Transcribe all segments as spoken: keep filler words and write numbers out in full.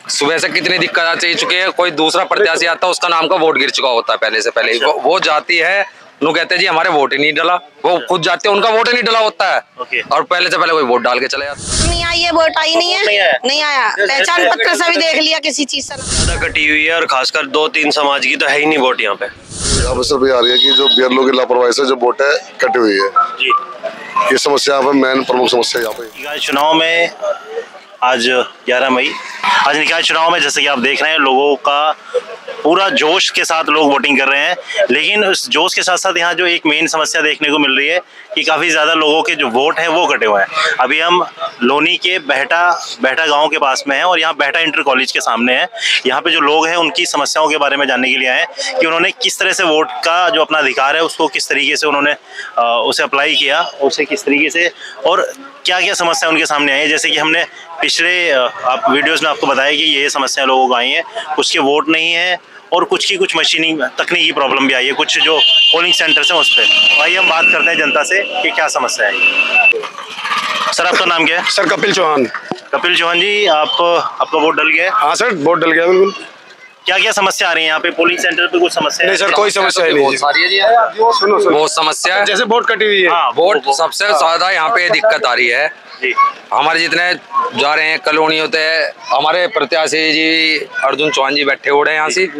सुबह से कितनी दिक्कत आ चुकी है, कोई दूसरा प्रत्याशी आता है उसका नाम का वोट गिर चुका होता है पहले से पहले। अच्छा। वो, वो जाती है, वो कहते हैं जी हमारे वोट ही नहीं डला, वो खुद जाते हैं उनका वोट ही नहीं डला होता है। ओके। और पहले से पहले कोई वोट डाल के चले जाते। नहीं आई है, वोट आई नहीं है, नहीं आया, नहीं आया। पहचान पत्र से भी देख लिया किसी चीज से ज्यादा कटी हुई है और खासकर दो तीन समाज की तो है ही नहीं वोट यहाँ पे। यहाँ पर सिर्फ ये आ रही है कि जो बीएलओ की लापरवाही से जो वोट है कटी हुई है जी, ये समस्या यहाँ पे मेन प्रमुख समस्या यहाँ पे। चुनाव में आज ग्यारह मई, आज निकाय चुनाव में जैसे कि आप देख रहे हैं लोगों का पूरा जोश के साथ लोग वोटिंग कर रहे हैं, लेकिन उस जोश के साथ साथ यहाँ जो एक मेन समस्या देखने को मिल रही है कि काफ़ी ज़्यादा लोगों के जो वोट हैं वो कटे हुए हैं। अभी हम लोनी के बहटा बहटा गांव के पास में हैं और यहाँ बहटा इंटर कॉलेज के सामने है। यहाँ पे जो लोग हैं उनकी समस्याओं के बारे में जानने के लिए आए हैं कि उन्होंने किस तरह से वोट का जो अपना अधिकार है उसको किस तरीके से उन्होंने उसे अप्लाई किया, उसे किस तरीके से और क्या क्या समस्या उनके सामने आई है। जैसे कि हमने पिछले आप वीडियोस में आपको बताया कि ये समस्या लोगों को आई है, कुछ के वोट नहीं है और कुछ की कुछ मशीनी तकनीकी प्रॉब्लम भी आई है, कुछ जो पोलिंग सेंटर्स हैं उस पर। आइए हम बात करते हैं जनता से कि क्या समस्या है। सर आपका नाम क्या है? सर कपिल चौहान। कपिल चौहान जी, आप आपका वोट डल गया है? हाँ सर, वोट डल गया बिल्कुल। क्या क्या समस्या आ रही है यहाँ पे पोलिंग सेंटर पे? कुछ समस्या नहीं सर, कोई समस्या नहीं है। सुनो सुनो, बहुत समस्या है, जैसे वोट कटी हुई है। हाँ, वोट सबसे ज्यादा यहाँ पे दिक्कत आ रही है जी। हमारे जितने जा रहे हैं कॉलोनी होते हैं, हमारे प्रत्याशी जी अर्जुन चौहान जी बैठे हुए हैं यहाँ से।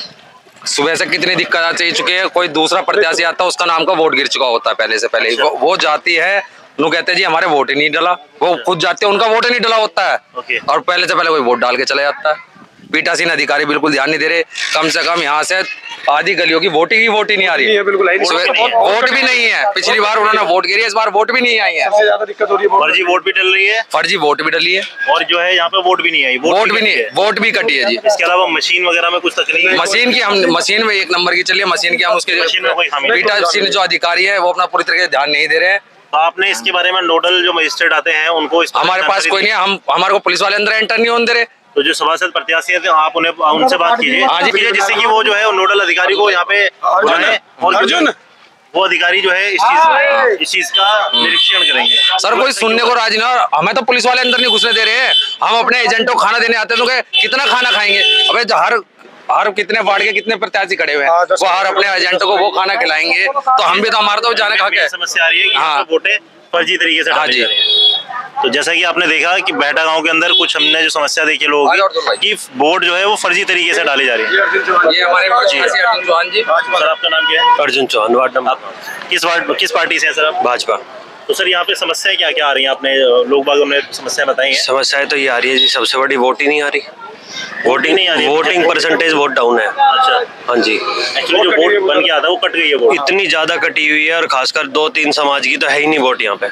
सुबह से कितनी दिक्कत आ चुकी है, कोई दूसरा प्रत्याशी आता है उसका नाम का वोट गिर चुका होता है पहले से पहले। वो, वो जाती है, वो कहते हैं जी हमारे वोट ही नहीं डला, वो खुद जाते हैं उनका वोट ही नहीं डला होता है। और पहले से पहले कोई वोट डाल के चले जाता है। पीठासीन अधिकारी बिल्कुल ध्यान नहीं दे रहे। कम से कम यहाँ से आधी गलियों की वोटिंग ही वोट ही नहीं आ रही है, बिल्कुल वोट भी नहीं है। पिछली बार उन्होंने वोट गिरी, इस बार वोट भी नहीं आई है। सबसे ज्यादा दिक्कत हो रही है, फर्जी वोट भी डल रही है। फर्जी वोट भी डली है और जो है यहाँ पे वोट भी नहीं आई, वोट भी नहीं, वोट भी कटी है जी। इसके अलावा मशीन वगैरह में कुछ तकलीफ? मशीन की हम मशीन में एक नंबर की चलिए, मशीन की हम उसके पीठासीन जो अधिकारी है वो अपना पूरी तरीके से ध्यान नहीं दे रहे हैं। तो आपने इसके बारे में नोडल जो मजिस्ट्रेट आते हैं उनको? हमारे पास कोई नहीं है, हम हमारे को पुलिस वाले अंदर एंटर नहीं होने दे रहे। तो जो सभासद प्रत्याशी है आप उन्हें उनसे बात कीजिए जिससे कि वो जो है नोडल अधिकारी को यहाँ पे अर्जुन वो अधिकारी जो है इस चीज इस चीज का निरीक्षण करेंगे। सर कोई सुनने को राजी ना, हमें तो पुलिस वाले अंदर नहीं घुसने दे रहे हैं। हम अपने एजेंटों को खाना देने आते तो कितना खाना खाएंगे? अबे हर हर कितने वार्ड के कितने प्रत्याशी खड़े हुए हैं, वो हर अपने एजेंटों को वो खाना खिलाएंगे तो हम भी तो हमारा तो जाने खा के समस्या आ रही है कि हाँ वोटें फर्जी तरीके से डाली जा रही है। तो जैसा कि आपने देखा कि बहटा गांव के अंदर कुछ हमने जो समस्या देखी लोगों की कि वोट जो है वो फर्जी तरीके से डाली जा रही है। ये हमारे अर्जुन चौहान जी। सर आपका नाम क्या है? अर्जुन चौहान, वार्ड नंबर किस वार्ड किस पार्टी से है सर आप? भाजपा। तो सर यहाँ पे समस्याएं क्या क्या आ रही है? आपने लोग बागों ने समस्याएं बताई हैं। समस्याएं तो ये आ रही है जी, सबसे बड़ी वोट ही नहीं आ रही। वोटिंग नहीं आ रही, वोटिंग परसेंटेज बहुत डाउन है। अच्छा हाँ जी, एक्चुअली जो वोट बन गया था वो कट गई है वोट। इतनी ज्यादा कटी हुई है और खासकर दो तीन समाज की तो है ही नहीं वोट यहाँ पे।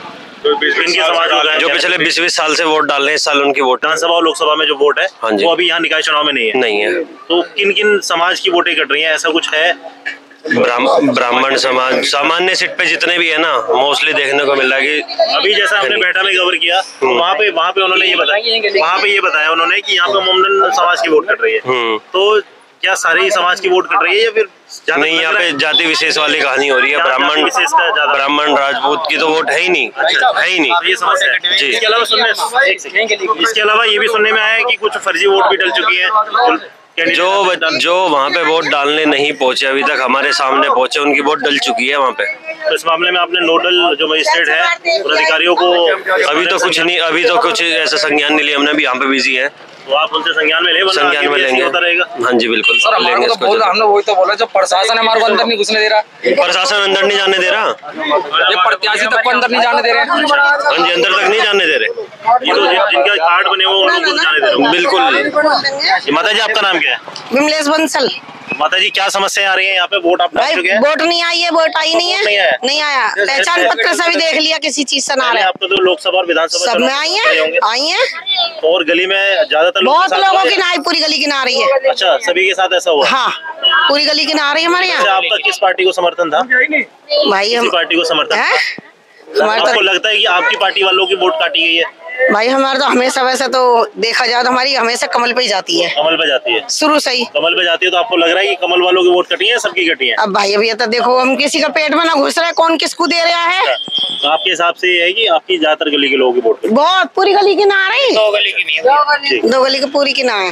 समाज जो पिछले बीस बीस साल से वोट डाल रहे हैं, इस साल उनकी वोट विधानसभा और लोकसभा में जो वोट है हाँ जी, वो अभी यहाँ निकाय चुनाव में नहीं है। नहीं है। तो किन किन समाज की वोटें कट रही हैं, ऐसा कुछ है? ब्राह्मण समाज सामान्य सीट पे जितने भी है ना, मोस्टली देखने को मिल रहा है कि अभी जैसा हमने बैठा में कवर किया तो वहाँ पे वहाँ पे उन्होंने ये बताया वहाँ पे ये बताया उन्होंने कि यहाँ पे मोमडन समाज की वोट कट रही है। तो क्या सारे समाज की वोट कट रही है या फिर नहीं? यहाँ पे जाति विशेष वाली कहानी हो रही है। ब्राह्मण ब्राह्मण राजपूत की तो वोट है ही नहीं, है ही नहीं। ये समस्या है जी। इसके अलावा सुनने इसके अलावा ये भी सुनने में आया है कि कुछ फर्जी वोट भी डल चुकी है। जो जो वहाँ पे वोट डालने नहीं पहुँचे अभी तक, हमारे सामने पहुँचे, उनकी वोट डल चुकी है वहाँ पे। तो इस मामले में आपने नोडल जो मजिस्ट्रेट है उन अधिकारियों को? अभी तो कुछ नहीं, अभी तो कुछ ऐसा संज्ञान नहीं लिया हमने, अभी यहाँ पे बिजी है। तो आप उनसे संज्ञान में ले, संज्ञान में लेंगे। हाँ जी बिल्कुल सर, हमारे को तो बोल, हमने वही तो बोला, जब प्रशासन हमारे को अंदर नहीं घुसने दे रहा। प्रशासन अंदर नहीं जाने दे रहा, ये प्रत्याशी तक को अंदर नहीं जाने दे रहे। हाँ जी, अंदर तक नहीं जाने दे रहे। ये तो जिनका कार्ड बने हुए उनको जाने दे रहे। बिल्कुल। माता जी आपका नाम क्या है? विमलेश बंसल। माता जी क्या समस्या आ रही है यहाँ पे? वोट आप डाल चुके हैं? वोट नहीं आई है, वोट आई नहीं है, नहीं आया, नहीं आया। पहचान पत्र से भी देख लिया किसी चीज से ना रहा। आपको तो लोकसभा और विधानसभा सब में आई है, आई है। और गली में ज्यादातर बहुत लोगों की ना आई, पूरी गली की ना रही है। अच्छा, सभी के साथ ऐसा हुआ? हाँ, पूरी गली की ना रही है हमारे यहाँ। आपका किस पार्टी को समर्थन था? भाई हम पार्टी को समर्थन। है? आपको लगता है कि आपकी पार्टी वालों की वोट काटी गई है? भाई हमारा तो हमेशा, वैसे तो देखा जाए तो हमारी हमेशा कमल पे ही जाती है, कमल पे जाती है शुरू से ही कमल पे जाती है। तो आपको लग रहा है कि कमल वालों की वोट कटी है, सबकी कटी है? अब भाई अभी तो देखो, हम किसी का पेट में ना घुस रहा है, कौन किसको दे रहा है। तो आपके हिसाब से ये है कि आपकी ज्यादातर गली के लोगों की वोट कटी? बहुत पूरी गली की ना आ रही, दो गली की नहीं है, दो गली की पूरी की ना है।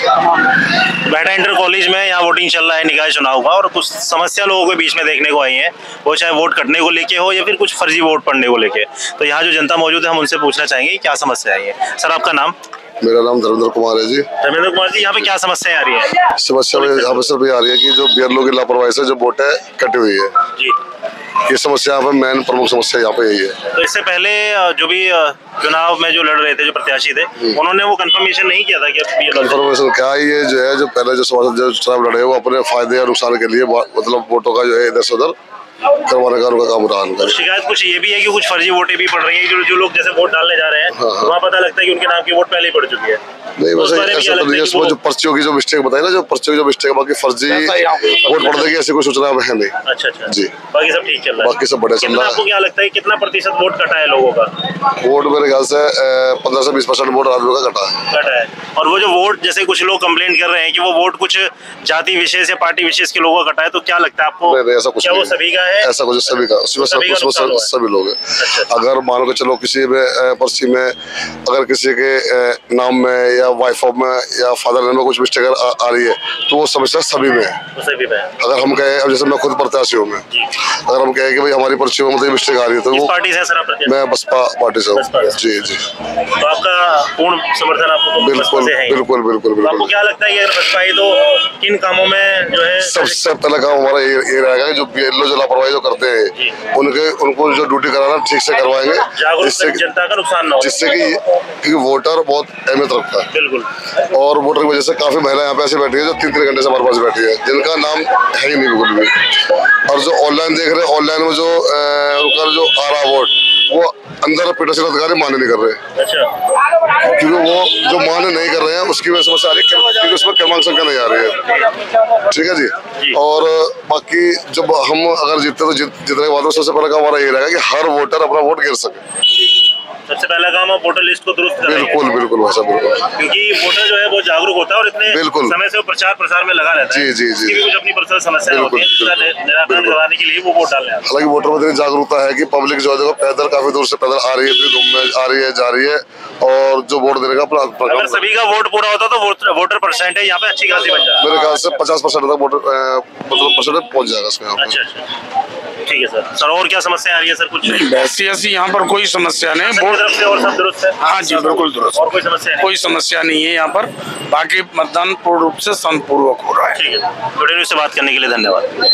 बेटा इंटर कॉलेज में यहाँ वोटिंग चल रहा है निकाय चुनाव का, और कुछ समस्या लोगों के बीच में देखने को आई है, वो चाहे वोट कटने को लेके हो या फिर कुछ फर्जी वोट पड़ने को लेके। तो यहाँ जो जनता मौजूद है, हम उनसे पूछना चाहेंगे क्या समस्या है। सर आपका नाम? मेरा नाम धर्मेंद्र कुमार है जी। धर्मेंद्र कुमार जी, यहाँ पे क्या समस्या आ रही है? समस्या में यहाँ पे सर ये आ रही है कि जो बीएलओ की लापरवाही से जो वोट है कटी हुई है जी, ये समस्या यहाँ पे मेन प्रमुख समस्या यहाँ पे यही है। तो इससे पहले जो भी चुनाव में जो लड़ रहे थे, जो प्रत्याशी थे, उन्होंने वो कंफर्मेशन नहीं किया था कि कंफर्मेशन क्या है, ये जो है जो पहले जो सवाल जो चुनाव लड़े वो अपने फायदे या नुकसान के लिए मतलब वोटों का जो है इधर से उधर करवाने का उनका काम रहा है। शिकायत कुछ ये भी है कि कुछ फर्जी वोटें भी पड़ रही है, जो जो लोग जैसे वोट डालने जा रहे हैं, हाँ, हाँ। वहाँ पता लगता है कि उनके नाम की वोट पहले ही पड़ चुकी है। नहीं वैसे ऐसा तो नहीं है, उसमें जो पर्चियों की जो मिस्टेक बताई ना, जो पर्चियों की जो मिस्टेक, बाकी फर्जी वोट पड़ देगी ऐसी कोई सूचना है नहीं। अच्छा अच्छा जी, बाकी सब ठीक चल रहा है, बाकी सब बढ़िया चल रहा है। आपको क्या लगता है कितना प्रतिशत वोट कटा है लोगों का? वोट मेरे ख्याल से पंद्रह से बीस परसेंट वोट आदमी का कटा है कटा है। और वो जो वोट, जैसे कुछ लोग कंप्लेंट कर रहे हैं कि वो वोट कुछ जाति विशेष या पार्टी विशेष के लोगों का कटा है, तो क्या लगता है आपको? नहीं, ऐसा कुछ क्या वो सभी का है? ऐसा कुछ सभी का, उसमें उसमें सभी लोग हैं। अगर मान के चलो किसी में पर्ची में अगर किसी के नाम में या वाइफ ऑफ में या फादर नेम में कुछ मिस्टेक आ, आ रही है तो वो समस्या सभी में है। सभी में। अगर हम कहें, अब जैसे मैं खुद प्रत्याशी हूँ, मैं अगर हम कहें कि भाई हमारी पर्ची में मतलब मिस्टेक आ रही है तो वो पार्टी से सर आप? मैं बसपा पार्टी से हूँ। जी जी, तो आपका पूर्ण समर्थन आपको? बिल्कुल बिल्कुल बिल्कुल बिल्कुल। आपको क्या लगता है कि अगर बसपा आई तो किन कामों में जो है? सबसे पहला काम हमारा ये ये रहेगा जो बीएलओ जो लापरवाही जो करते हैं उनके उनको जो ड्यूटी कराना ठीक से करवाएंगे, जिससे जनता का नुकसान ना हो, जिससे कि क्योंकि वोटर बहुत अहमियत रखता है। बिल्कुल। और वोटर की वजह से काफी महिला यहाँ पे ऐसी बैठी है जो तीन तीन घंटे से हमारे पास बैठी है, जिनका नाम है ही नहीं बिल्कुल भी। और जो ऑनलाइन देख रहे हैं, ऑनलाइन में जो उनका जो आ रहा वोट वो अंदर पीठासीन अधिकारी मान्य नहीं कर रहे। अच्छा। क्योंकि वो जो मान्य नहीं कर रहे हैं उसकी वजह से समस्या आ रही है, क्योंकि उसमें क्रमांक संख्या नहीं आ रही है। ठीक है जी, जी। और बाकी जब हम अगर जीतते तो जीत जीतने के बाद सबसे पहला काम हमारा ये रहेगा कि हर वोटर अपना वोट गिर सके। सबसे पहला काम है वोटर लिस्ट को दुरुस्त करना। बिल्कुल बिल्कुल वैसा बिल्कुल, क्योंकि वोटर जो है बहुत जागरूक होता है और इतने बिल्कुल समय से वो प्रचार प्रसार में लगा रहता है। जी जी जी, कुछ अपनी पर्सनल समस्या होती है, उसका निराकरण करवाने के लिए वो वोट डालने आता है। हालांकि वोटर में इतनी जागरूकता है कि पब्लिक जो है देखो पैदल काफी दूर से पैदल आ रही है, धूम में आ रही है, जा रही है, और जो वोट देने का अपना अगर सभी का वोट पूरा होता तो वोटर परसेंटेज यहाँ पे अच्छी खासी बन जाए। मेरे ख्याल से पचास परसेंट तक वोटर मतलब परसेंट पहुंच जाएगा इसमें। अच्छा अच्छा, ठीक है सर। सर और क्या समस्या आ रही है सर? कुछ नहीं, वैसी ऐसी यहाँ पर कोई समस्या नहीं, वोट तरफ से और सब दुरुस्त है? हाँ जी बिल्कुल दुरुस्त, और कोई समस्या नहीं? कोई समस्या नहीं है यहाँ पर। बाकी मतदान पूर्ण रूप से शांतिपूर्वक हो रहा है। ठीक है, वीडियो न्यूज़ से बात करने के लिए धन्यवाद।